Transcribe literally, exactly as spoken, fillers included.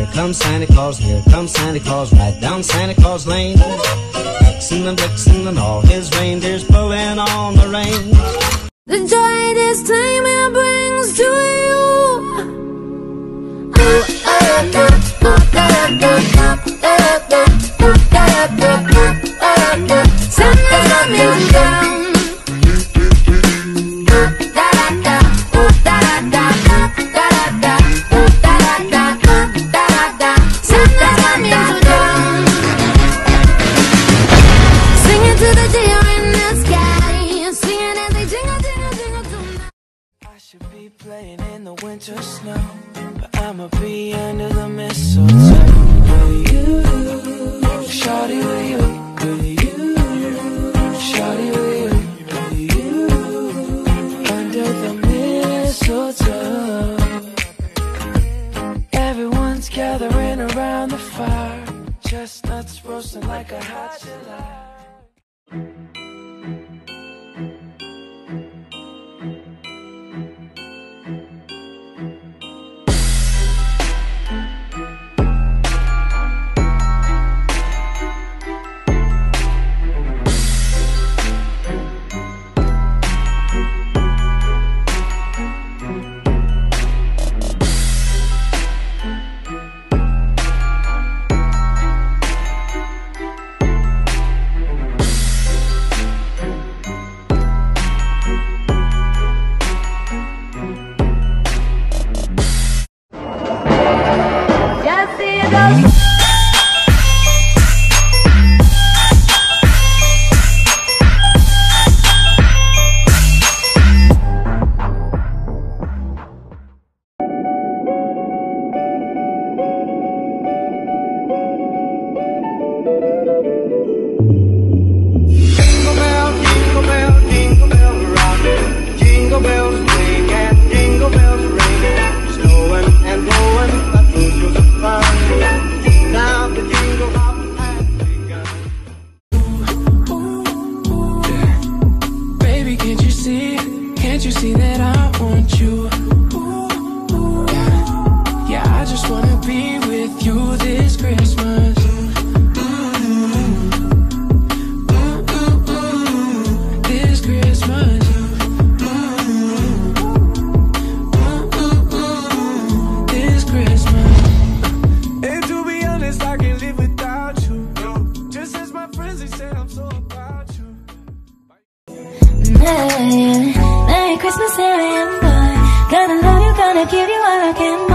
here comes Santa Claus, here comes Santa Claus, right down Santa Claus Lane. Vixen and Blitzen and all his reindeers pulling on the reins. The joy this time it brings to you. Santa's coming down. Playing in the winter snow, but I'ma be under the mistletoe with you, shawty, with you, with you, shawty, with you, with you, under the mistletoe. Everyone's gathering around the fire, chestnuts roasting like a hot July. Can't you see that I want you? Yeah, yeah, I just wanna be with you this Christmas. This Christmas. This Christmas. And to be honest, I can't live without you. Just as my friends, they say I'm so about you. Merry Christmas, here I am, boy. Gonna love you, gonna give you all I can.